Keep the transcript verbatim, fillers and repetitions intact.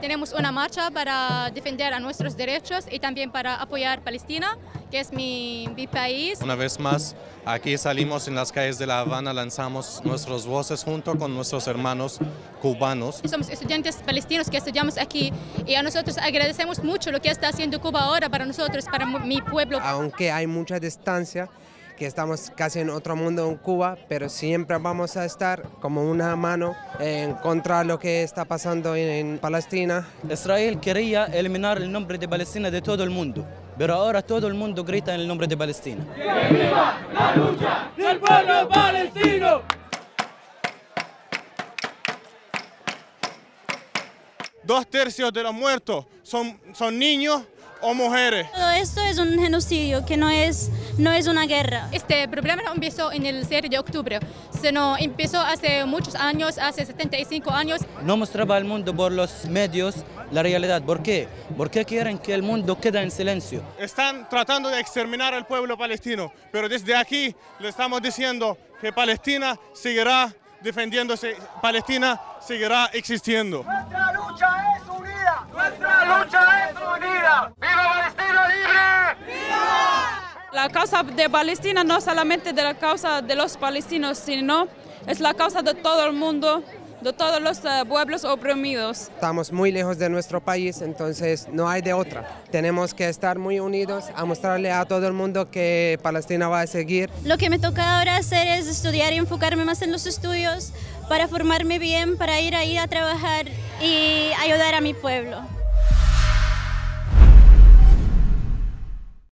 tenemos una marcha para defender a nuestros derechos y también para apoyar Palestina, que es mi, mi país. Una vez más, aquí salimos en las calles de La Habana, lanzamos nuestras voces junto con nuestros hermanos cubanos. Somos estudiantes palestinos que estudiamos aquí y a nosotros agradecemos mucho lo que está haciendo Cuba ahora para nosotros, para mi pueblo. Aunque hay mucha distancia, que estamos casi en otro mundo en Cuba, pero siempre vamos a estar como una mano en contra de lo que está pasando en Palestina. Israel quería eliminar el nombre de Palestina de todo el mundo, pero ahora todo el mundo grita en el nombre de Palestina. ¡Que viva la lucha del pueblo palestino! Dos tercios de los muertos son, son niños o mujeres. Todo esto es un genocidio, que no es, no es una guerra. Este problema no empezó en el siete de octubre, sino empezó hace muchos años, hace setenta y cinco años. No mostraba al mundo por los medios la realidad. ¿Por qué? Porque quieren que el mundo quede en silencio. Están tratando de exterminar al pueblo palestino, pero desde aquí le estamos diciendo que Palestina seguirá defendiéndose, Palestina seguirá existiendo. ¡Nuestra lucha es unida! ¡Nuestra lucha es unida! ¡Viva Palestina libre! ¡Viva! La causa de Palestina no solamente de la causa de los palestinos, sino es la causa de todo el mundo, de todos los uh, pueblos oprimidos. Estamos muy lejos de nuestro país, entonces no hay de otra. Tenemos que estar muy unidos a mostrarle a todo el mundo que Palestina va a seguir. Lo que me toca ahora hacer es estudiar y enfocarme más en los estudios para formarme bien, para ir ahí a trabajar y ayudar a mi pueblo.